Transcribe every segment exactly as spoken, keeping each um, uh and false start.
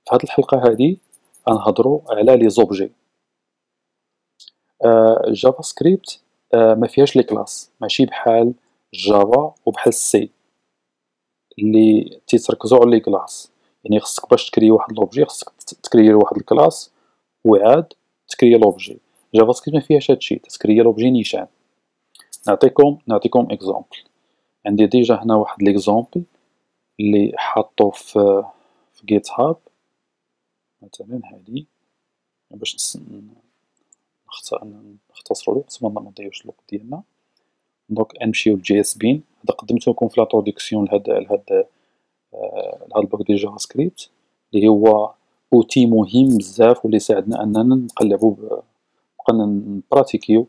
في هاد الحلقة هادي غنهضرو على لي زوبجي. جافا سكريبت ما فيهاش لي كلاس، ماشي بحال جافا وبحال السي اللي تيتركزو على لي كلاس. يعني خصك باش تكري واحد لوبجي خصك تكري واحد الكلاس وعاد تكري لوبجي. جافا سكريبت ما فيهاش هادشي، تكري لوبجي نيشان. نعطيكم نعطيكم اكزومبل. عندي ديجا هنا واحد ليكزومبل اللي حاطو في في جيت هاب مثلا هادي باش نختصرو الوقت ما نضيعوش الوقت ديالنا. دونك نمشيو لجي اس بين. هذا قدمته لكم في لاتروديكسيون لهاد لهاد لهاد الباك ديال جافا سكريبت اللي هو اوتي مهم بزاف واللي ساعدنا اننا نقلبو نبقى نبراتيكيو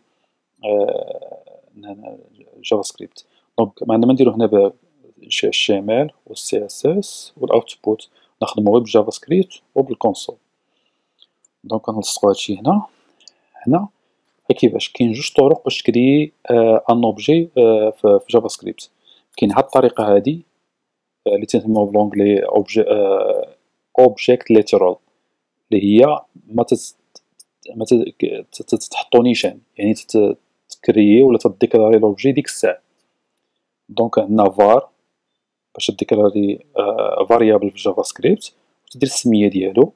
جافا سكريبت. دونك عندنا نديرو هنا ب اتش تي ام ال و سي اس اس والاوتبوت نخدمو غير بجافا سكريبت وبالكونسول. دونك غنلصقو هادشي هنا. هنا كيفاش كاين جوج طرق باش تكري ان اوبجي في جافا سكريبت. كاين هاد الطريقه هادي اللي تنسميو بالونجلي اوبجي اوبجيكت ليترال اللي هي ما تت ما تحطو نيشان، يعني تكريي ولا تديكلاري لوبجي ديك الساعه. دونك عندنا var باش ديكلاري فاريابل في جافا سكريبت وتدير السميه ديالو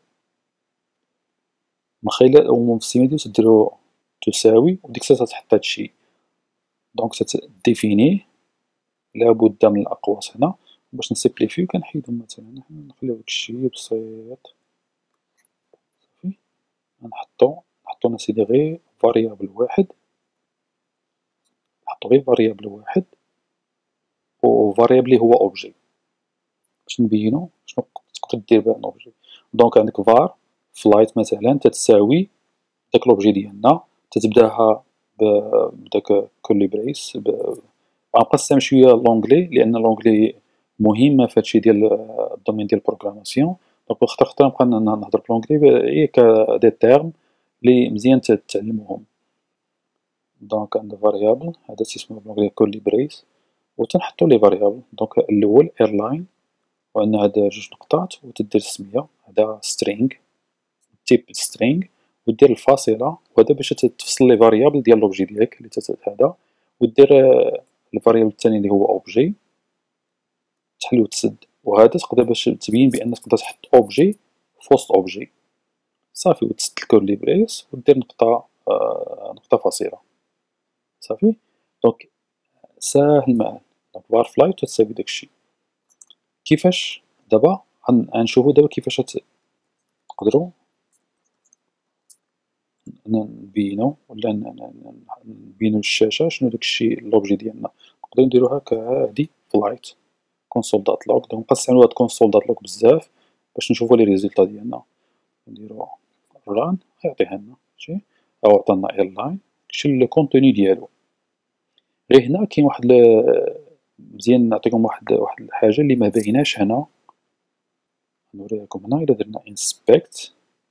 من خلال ومن السميه ديالو تديرو تساوي وديك الساعه تحط هادشي. دونك تديفينيه لابد من الاقواس هنا باش نسيمبليفيو كنحيدو مثلا نخليو داكشي بسيط صافي. غنحطو نحطو اسيدي غير فاريابل واحد، نحطو غير فاريابل واحد و فاريابل اللي هو اوبجي باش نبينو شنو تقدر دير بهاد لوبجي. دونك عندك var فلايت مثلا تتساوي داك لوبجي ديالنا تتبداها بداك كولي بريس. غنبقى نستعمل شويه لونجلي لان لونجلي مهمه في هادشي ديال الدومين ديال البروغراماسيون. دونك خطر خطر نبقى نهضر بلونجلي غير كدي تيرم لي مزيان تتعلموهم. دونك عندنا فاريابل هذا تيسمى بلونجلي كولي بريس وتنحطو لي فاريابل. دونك الاول ايرلاين وعندنا هاد جوج نقطات وتدير السميه هذا سترينغ تيب سترينغ ودير الفاصله وهذا باش تفصل لي فاريابل ديال لوبجي ديالك اللي هذا ودير الفاريابل الثاني اللي هو اوبجي تحل وتسد. وهذا تقدر باش تبين بان تقدر تحط اوبجي في وسط اوبجي صافي وتسد الكورلي بريس ودير نقطه آه نقطه فاصله صافي. دونك ساهل معاه. دونك var fly تساوي داكشي. كيفاش دابا غنشوفو دابا كيفاش تقدروا نبينو ولا نبينو للشاشه شنو داكشي لوبجي ديالنا. نقدروا نديرو هكا هادي فلايت كونسول دات لوغ. دونك نقسمو هاد كونسول دات لوغ بزاف باش نشوفو لي ريزولطا ديالنا. نديرو ران غيعطيها لنا ماشي ها عطانا ايرلاين داكشي الكونتوني ديالو. غير هنا كاين واحد مزيان نعطيكم واحد واحد الحاجه اللي ما بايناش هنا نوريها لكم هنا. الا درنا انسبكت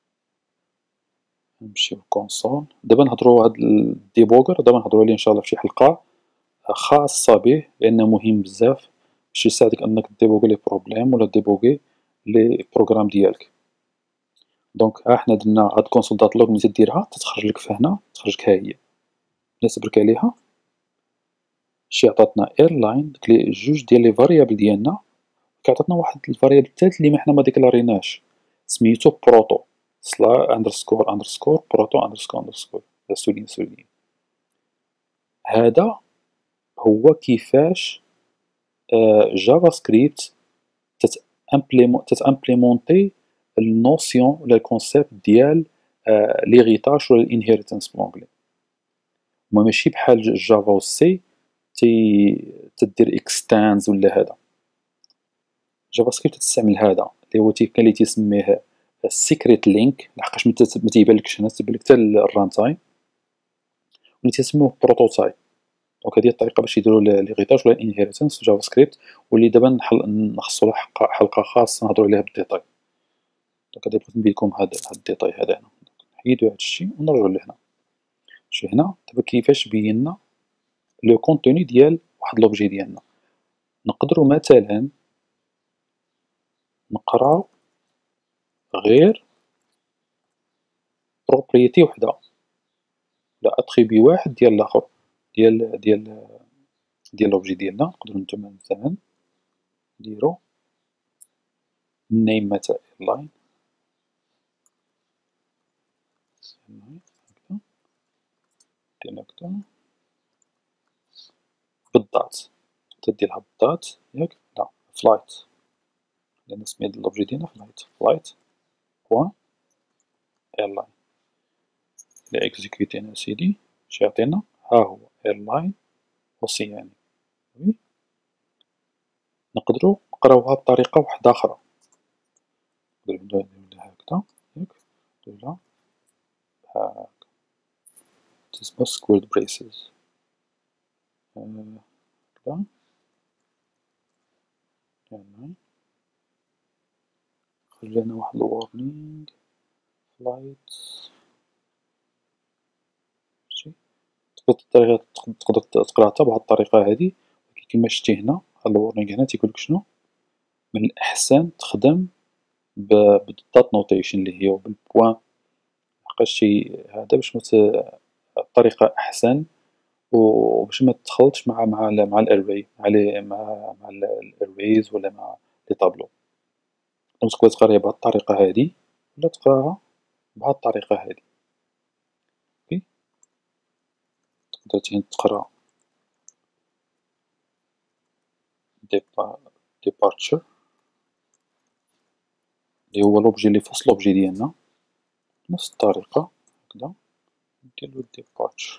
نمشيو للكونسول دابا نهضروا هاد الديبوغر دابا نهضروا عليه ان شاء الله في شي حلقه خاصه به لانه مهم بزاف باش يساعدك انك ديبوغي لي بروبليم ولا ديبوغي لي بروغرام ديالك. دونك ها حنا درنا هاد كونسول دات لوغ ملي تديرها تتخرج لك فهنا تخرج لك ها هي ملي تبرك عليها شي عطاتنا ايرلاين ديك لي جوج ديال لي فاريابل ديالنا كيعطينا واحد الفاريابل الثالث اللي ما حنا ما ديكلاريناش سميتو بروتو سلا اندرسكور اندرسكور بروتو اندرسكور اندرسكور سولين سولين. هذا هو كيفاش جافا سكريبت تتامبليمونتي النوسيون ولا الكونسيبت ديال ليغيتاج ولا الانهيرتنس بالانجلي. ما ماشي بحال جافا و سي تي تدير اكستانز ولا هذا. جافا سكريبت تستعمل هذا اللي هو كاين اللي تيسميه السيكريت لينك لحقاش ما تيبانلكش هنا تيبان لك حتى الران تايم واللي تيسموه بروتوتايب. دونك هذه الطريقه باش يديروا ليغيتاج ولا الانهيرتنس في جافا سكريبت واللي دابا نخصو لها حلقه خاصه نهضروا عليها بالديتاي. دونك غادي نبين لكم هذا هذا الديتاي هذا هنا. نحيدو هذا الشيء ونرجعوا لهنا. شوف هنا دابا كيفاش بينا لو كونتوني ديال واحد لوبجي ديالنا. نقدروا مثلا نقراو غير بروبريتي وحدة ولا اتريبي واحد ديال لاخر ديال ديال ديال لوبجي ديالنا. نقدرو نتوما مثلا نديرو النيم متاع ايرلاين هكدا، دير هكدا بالدات، تديرها بالدات ياك، لا فلايت، لأن سميت لوبجي ديالنا فلايت، فلايت بوان ايرلاين. إلا إكزيكوتينا أسيدي اش يعطينا؟ ها هو ايرلاين أوسياني. وي نقدرو نقراوها بطريقة وحداخرى، نقدرو نديروها هكدا ياك، نديرولها هاكا تسمى سكويرد بريسز هكدا ايرلاين. خرج لنا واحد الورنينغ فلايت ماشي. تقدر تقدر تقراها حتى بهاد الطريقة هادي، ولكن كيما شتي هنا هاد الورنينغ هنا تيقولك شنو؟ من الأحسن تخدم بالدات نوتيشن اللي هي بالبوان، لحقاش هادا باش مت الطريقة أحسن وباش متخلطش مع مع مع الأرواي مع مع مع الأرويز ولا مع لي طابلو. دونك تقدر تقراها بهاد الطريقة هادي ولا تقراها بهاد الطريقة هادي. اوكي تقدر تين تقرا ديبارتشر اللي هو لوبجي اللي فوسط لوبجي ديالنا، بنفس الطريقة هكدا نديرلو ديبارتشر.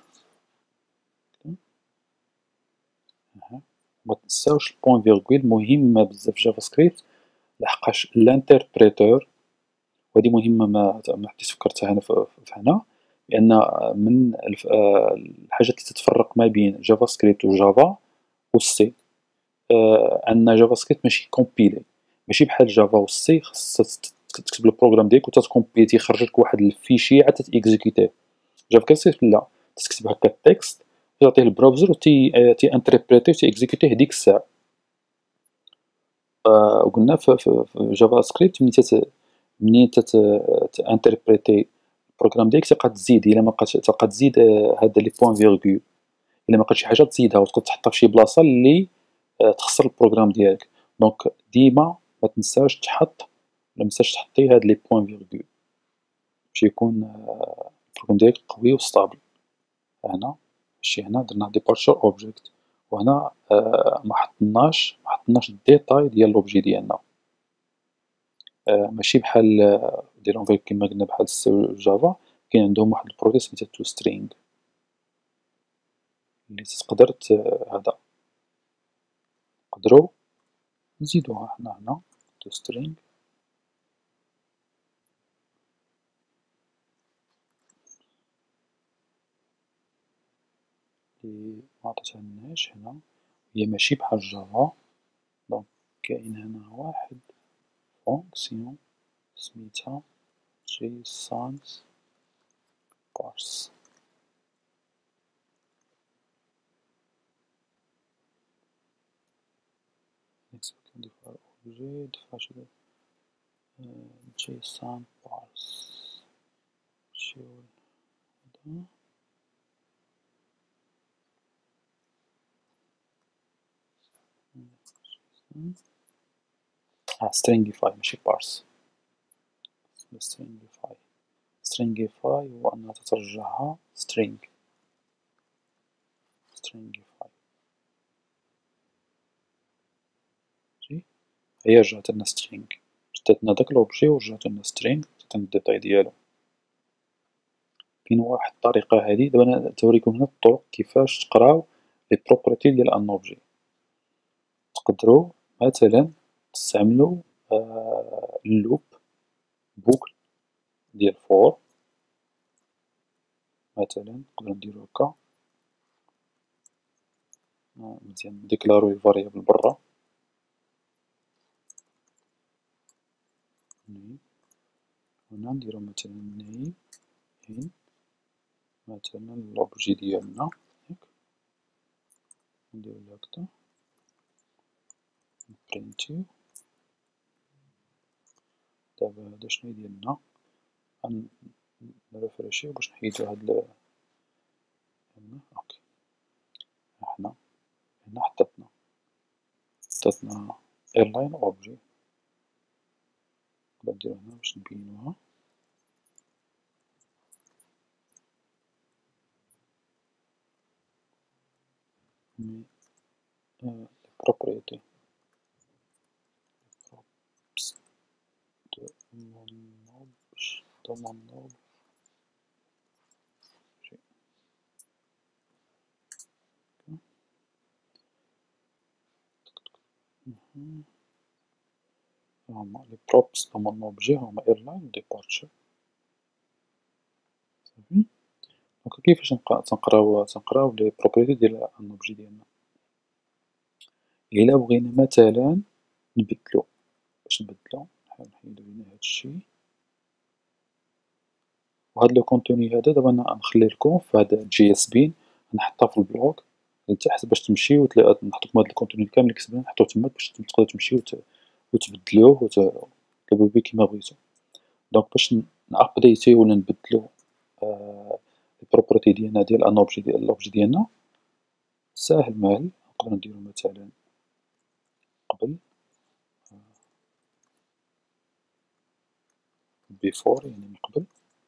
أها متنساوش البوان فيرغول مهمة بزاف في جافا سكريبت، لحقاش الانتربريتور وهادي مهمة ما ما حديت فكرتها هنا في هنا، لأن من الحاجات اللي تتفرق ما بين جافا سكريبت و جافا و سي أن جافا سكريبت ماشي كومبيلي، ماشي بحال جافا و سي خاصك تكتب البروغرام ديالك و تتكومبيلي تيخرجلك واحد الفيشي عاد تإكزيكوتيه. جافا سكريبت لا، تكتب هكا التكست تعطيه البراوزر و تي تيانتربريتيه و تيإكزيكوتيه ديك الساعة. وقلنا في جافا سكريبت ملي تت ملي تت تانتربريتي البروغرام ديالك تبقى تزيد، إلا مابقاش تبقى تزيد هاد لي بوان فيرغول، إلا مابقات شي حاجة تزيدها وتقدر تحطها في شي بلاصة اللي تخسر البروغرام ديالك. دونك ديما متنساش تحط متنساش تحطي هاد لي بوان فيرغول باش يكون البروغرام ديالك قوي و ستابل. هنا ماشي هنا درنا ديبارتشر اوبجيكت، وهنا محطناش محطناش الديتاي ديال لوبجي ديالنا، ماشي بحال دي لونغ كيما قلنا بحال سي و جافا كاين عندهم واحد البروسيس سميتها تو سترينغ اللي تقدر هذا نقدرو نزيدوها حنا هنا تو سترينغ لي معطاتهالناش هنا، هي ماشي بحال جافا. دونك كاين هنا واحد فونكسيون سميتها جيسون بارس. ندير اوبجي دفاش جيسون بارس شو هذا اه stringify ماشي parse. stringify stringify هو أنها تترجعها string stringify ماشي، هي رجعت لنا string، شدات لنا داك لوبجي و رجعت لنا string عطاتنا الديتاي ديالو. كاين واحد الطريقة هادي دابا أنا توريكم هنا الطرق كيفاش تقراو لي بروبرتي ديال ان اوبجي. تقدرو مثلا تستعملو اللوب بوكل ديال فور، مثلا نقدرو نديرو هكا مزيان نديكلاروي الفاريابل برا هنا نديرو مثلا نيم إن مثلا لوبجي ديالنا ياك، نديرو هكدا نبرينتيو دابا هادا شنو يديرلنا، نرفريشيو باش نحيدو هاد هنا اوكي، هنا هنا حطتنا حطتنا ايرلاين اوبجي، نقدر نديرو هنا باش نبينوها، مي بروبريتي props de mon objet de mon objet هما لي بروبس de mon objet هما airline و departure صافي. دونك كيفاش تنقراو تنقراو لي بروبريتي ديال ان اوبجي ديالنا. إلا بغينا مثلا نبدلو، باش نبدلو نحاول نحيدو هنا هادشي، وهاد لو كونتوني هذا دابا نخليلكم في هاد جي اس بين نحطها في البلوك لتحت باش تمشيو نحطوكم هاد الكونتوني كامل لي كتبنا نحطوه تما باش تقدرو تمشيو وتبدلوه وتكتبو به كيما بغيتو. دونك باش نابديتيو ولا نبدلو البروبرتي ديالنا ديال ان اوبجي ديال لوبجي ديالنا ساهل ماهل. نقدرو نديرو مثلا قبل بيفور يعني من قبل،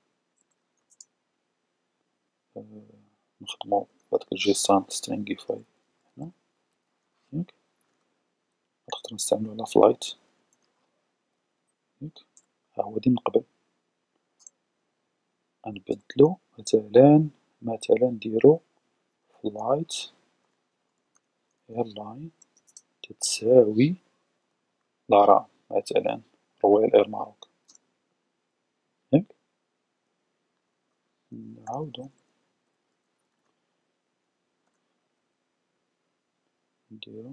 نخدمو هاداك الجيسون سترينغيفاي هنا ياك، نقدرو نستعملو على فلايت ياك، ها هو هادي من قبل، غنبدلو مثلا مثلا نديرو فلايت ايرلاين تتساوي لارا مثلا رويال اير ماروك ياك، نعاودو نديرو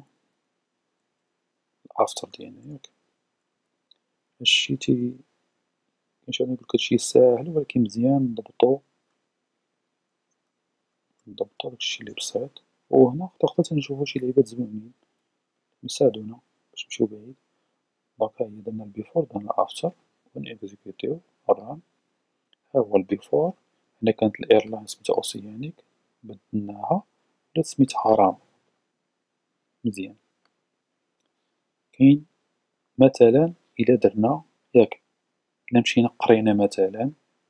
الأفتر ديالنا ياك. هادشي تي كاينش أنا نقولك هادشي ساهل ولكن مزيان نضبطو نضبطو داكشي لي بسيط، وهنا حتى تنشوفو شي لعيبات زوينين يساعدونا باش نمشيو بعيد. دونك ها هي درنا البيفور درنا الأفتر ونإكزيكيوتيو ران، ها هو البيفور، هنا كانت الإيرلاين سميتها أوسيانيك بدلناها ولات سميتها رام مزيان. كاين مثلا إلا درنا ياك إلا مشينا قرينا مثلا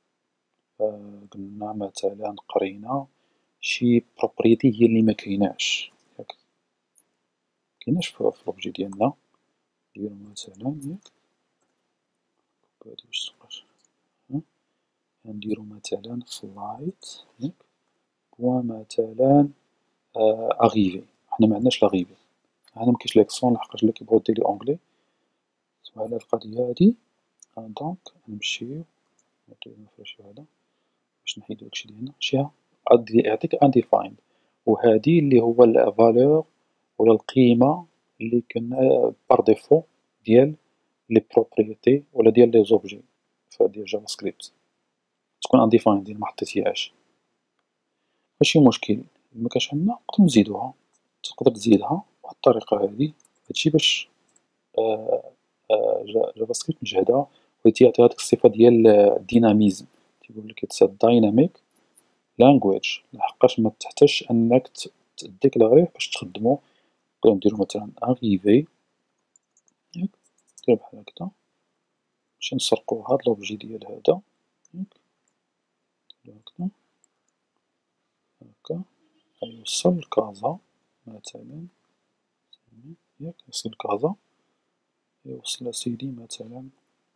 قلنا مثلا قرينا شي بروبريتي هي لي مكايناش ياك، مكايناش في لوبجي ديالنا، نديرو مثلا ياك هادي باش تبقاش نديرو مثلا فلايت ياك بوان مثلا أغيفي، حنا معندناش لاغيفي، هنا مكاينش ليكسون لحقاش إلا كيبغيو ديري أونغلي. على القضية هادي دونك نمشيو نرفريشيو هدا باش نحيدو داكشي لي هنا، شتيها يعطيك undefined، وهادي اللي هو الفالور ولا القيمة اللي كنا بار ديفو ديال لي بروبريتي ولا ديال لي زوبجي ديال جافا سكريبت تكون undefined يعني محطيتيهاش، ماشي مشكل مكانش عندنا نقدرو نزيدوها، تقدر تزيدها بواحد الطريقة هادي، هادشي باش جافا سكريبت مجهدة وتيعطي هاديك الصفة ديال الديناميزم، تيقولك اتس دايناميك لانجويج لحقاش متحتاجش أنك تديكلاغيه باش تخدمو. نقدرو نديرو مثلا أغيفي ياك، نديرو بحال هكدا نمشيو نسرقو هاد لوبجي ديال هدا ياك، نديرو هكدا هاكا غيوصل لكازا مثلا ياك، يوصل لكازا يوصل أسيدي مثلا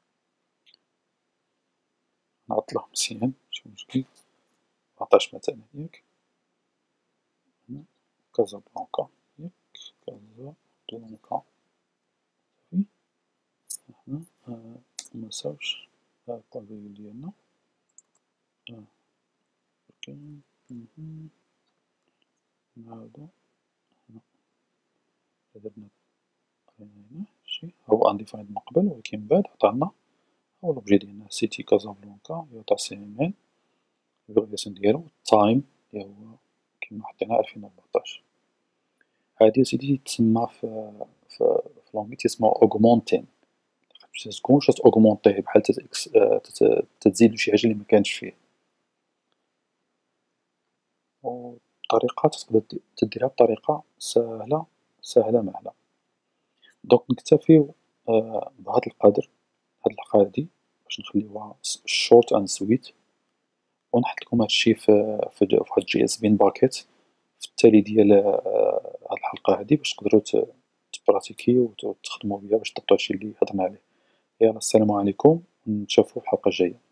نعطله مزيان ماشي مشكل ربعطاش مثلا ياك، هنا كازابلانكا ياك كازابلانكا صافي، هنا منساوش ها الطابية ديالنا كاين نعاودو هنا درنا هنا شي هو undefined من قبل ولكن من بعد عطانا هو لوبجي ديالنا سيتي كازابلانكا يعطى سي ام ان الفاليداسيون ديالو التايم اللي هو كيما حطينا ألفين وربعطاش. هادي أسيدي تسمى في في في لونجلي تيسمى أوغمونتين باش تكونش تأوغمونطيه بحال تتإكس تت تزيدو شي حاجة لي مكانتش فيه. و الطريقة تقدر د تديرها بطريقة ساهلة ساهلة ماهلة، دونك نكتفيو بهاد القدر، هاد الحلقة هادي باش نخليوها short and sweet، و نحطلكم هادشي ف فواحد جي اس بين باكيت في التالي ديال هاد الحلقة هادي باش تقدرو ت تبراتيكيو و تخدمو بها باش طبقو هادشي لي هدرنا عليه. يلا السلام عليكم، و نتشافو في الحلقة الجاية.